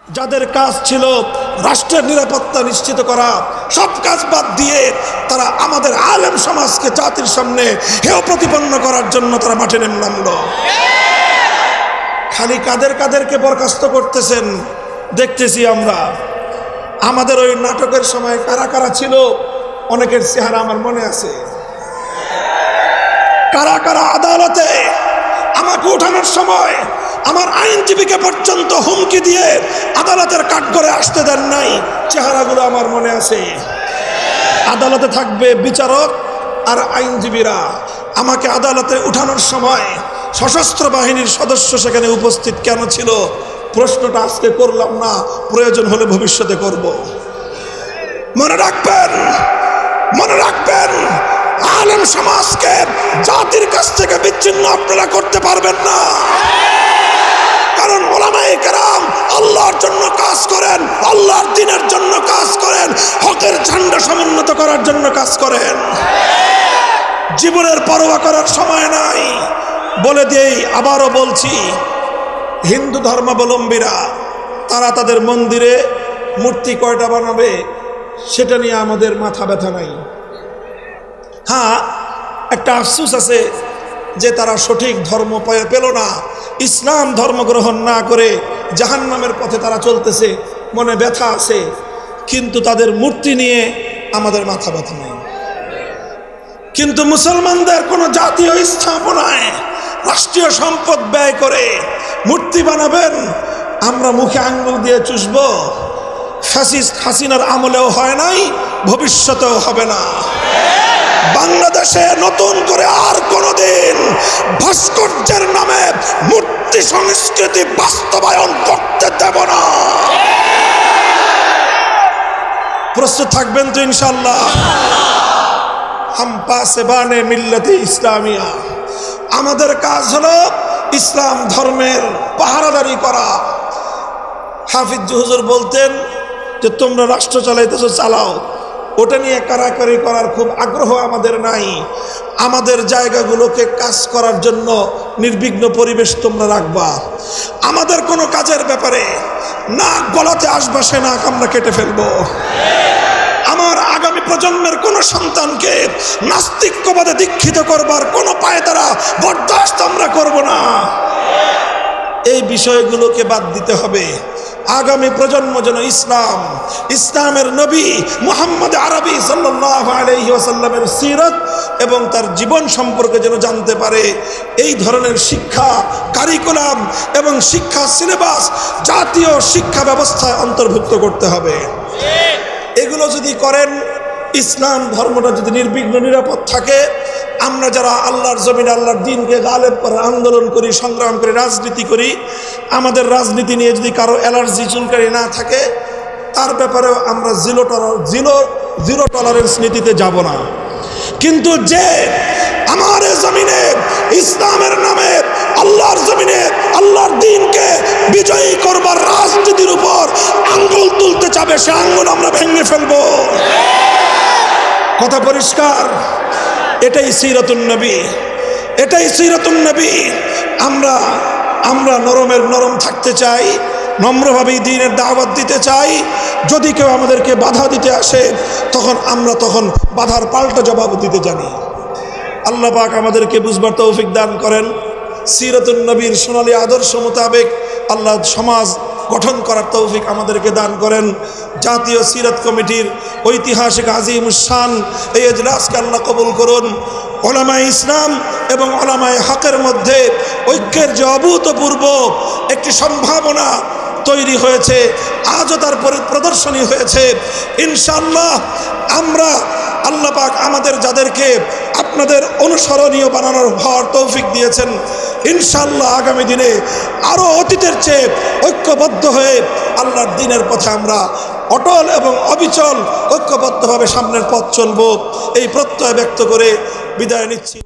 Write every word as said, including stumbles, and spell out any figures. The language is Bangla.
যাদের কাজ ছিল রাষ্ট্রের নিরাপত্তা নিশ্চিত করা, সব কাজ বাদ দিয়ে তারা আমাদের আলেম সমাজকে জাতির সামনে হেয় প্রতিপন্ন করার জন্য তারা মাঠে নেমে নামলো। খালি কাদের কাদেরকে বরখাস্ত করতেছেন দেখতেছি আমরা। আমাদের ওই নাটকের সময় কারা কারা ছিল অনেকের চেহারা আমার মনে আছে। কারা কারা আদালতে আমাকে উঠানোর সময় আমার আইনজীবীকে পর্যন্ত হুমকি দিয়ে আদালতের কাঠগড়ে আসতে দেন নাই, চেহারাগুলো আমার মনে আছে। আদালতে থাকবে বিচারক আর আইনজীবীরা। আমাকে আদালতে উঠানোর সময় সশস্ত্র বাহিনীর সদস্য সেখানে উপস্থিত কেন ছিল? প্রশ্নটা আজকে করলাম না, প্রয়োজন হলে ভবিষ্যতে করব। মনে রাখবেন, মনে রাখবেন, আলেম সমাজকে জাতির কাছ থেকে বিচ্ছিন্ন আপনারা করতে পারবেন না। কারণ ওলামায়ে কেরাম আল্লাহর জন্য কাজ করেন, আল্লাহর দ্বীনের জন্য কাজ করেন, হকের ঝান্ডা সমুন্নত করার জন্য কাজ করেন। জীবনের পরোয়া করার সময় নাই। বলে দিই, আবারও বলছি, হিন্দু ধর্মাবলম্বীরা তারা তাদের মন্দিরে মূর্তি কয়টা বানাবে সেটা নিয়ে আমাদের মাথা ব্যথা নাই। হ্যাঁ, একটা আফসোস আছে যে তারা সঠিক ধর্ম পেল না, ইসলাম ধর্ম গ্রহণ না করে জাহান্নামের পথে তারা চলতেছে, মনে ব্যথা আছে। কিন্তু তাদের মূর্তি নিয়ে আমাদের মাথা ব্যথা নাই। কিন্তু মুসলমানদের কোনো জাতীয় স্থাপনায় রাষ্ট্রীয় সম্পদ ব্যয় করে মূর্তি বানাবেন, আমরা মুখে আঙ্গুল দিয়ে চুষব। ফ্যাসিস্ট হাসিনার আমলেও হয় নাই, ভবিষ্যতেও হবে না। বাংলাদেশে নতুন করে আর কোনোদিন ভাস্কর্যের নামে মূর্তি সংস্কৃতি বাস্তবায়ন করতে দেব না। প্রস্তুত থাকবেন তো ইনশাআল্লাহ? হাম পাসবানে মিল্লাতে ইসলামিয়া। আমাদের কাজ হলো ইসলাম ধর্মের পাহারাদারি করা। হাফিজ হুজুর বলতেন যে তোমরা রাষ্ট্র চালাইতেছো, চালাও, ওটা নিয়ে কারাকারি করার খুব আগ্রহ আমাদের নাই। আমাদের জায়গাগুলোকে কাজ করার জন্য নির্বিঘ্ন পরিবেশ তোমরা রাখবা। আমাদের কোনো কাজের ব্যাপারে নাক গলাতে আসবা, সে নাক আমরা কেটে ফেলবো। আমার আগামী প্রজন্মের কোন সন্তানকে নাস্তিক্যবাদে দীক্ষিত করবার কোনো পায়তারা বরদাস্ত আমরা করব না। এই বিষয়গুলোকে বাদ দিতে হবে। আগামী প্রজন্ম যেন ইসলাম, ইসলামের নবী মুহাম্মদ আরবি সাল্লাল্লাহু আলাইহি ওয়াসাল্লামের সিরাত এবং তার জীবন সম্পর্কে যেন জানতে পারে। এই ধরনের শিক্ষা কারিকুলাম এবং শিক্ষা সিলেবাস জাতীয় শিক্ষা ব্যবস্থায় অন্তর্ভুক্ত করতে হবে। এগুলো যদি করেন, ইসলাম ধর্মটা যদি নির্বিঘ্ন নিরাপদ থাকে, আমরা যারা আল্লাহর জমিনে আল্লাহর দ্বীনকে গালেব করার আন্দোলন করি, সংগ্রাম করি, রাজনীতি করি, আমাদের রাজনীতি নিয়ে যদি কারো অ্যালার্জি চুলকারি না থাকে, তার ব্যাপারেও আমরা জিরো টলার জিরো জিরো টলারেন্স নীতিতে যাব না। কিন্তু যে আমার জমিনে ইসলামের নামে আল্লাহর জমিনে আল্লাহর দ্বীনকে বিজয়ী করবার রাজনীতির উপর আঙ্গুল তুলতে চাবে, সে আঙ্গুল আমরা ভেঙে ফেলবো। কথা পরিষ্কার? এটাই সিরাতুন নবী, এটাই সিরাতুন নবী। আমরা আমরা নরমের নরম থাকতে চাই, নম্রভাবেই দ্বীনের দাওয়াত দিতে চাই। যদি কেউ আমাদেরকে বাধা দিতে আসে, তখন আমরা তখন বাধার পাল্টা জবাব দিতে জানি। আল্লাহ পাক আমাদেরকে বুঝবার তৌফিক দান করেন। সিরাতুন নবীর সোনালী আদর্শ মোতাবেক আল্লাহ সমাজ গঠন করার তৌফিক আমাদেরকে দান করেন। জাতীয় সিরাত কমিটির ঐতিহাসিক আজিমুশান এই এজলাসকে আল্লাহ কবুল করুন। ওলামায়ে ইসলাম এবং ওলামায়ে হকের মধ্যে ঐক্যের যে অভূতপূর্ব একটি সম্ভাবনা তৈরি হয়েছে, আজও তার প্রদর্শনী হয়েছে। ইনশাআল্লাহ আমরা, আল্লাহ পাক আমাদের যাদেরকে আপনাদের অনুসরণীয় বানানোর ভর তৌফিক দিয়েছেন, ইনশাআল্লাহ আগামী দিনে আরও অতীতের চেয়ে ঐক্যবদ্ধ হয়ে আল্লাহর দ্বীনের পথে আমরা অটল এবং অবিচল ঐক্যবদ্ধভাবে সামনের পথ চলব। এই প্রত্যয় ব্যক্ত করে বিদায় নিচ্ছি।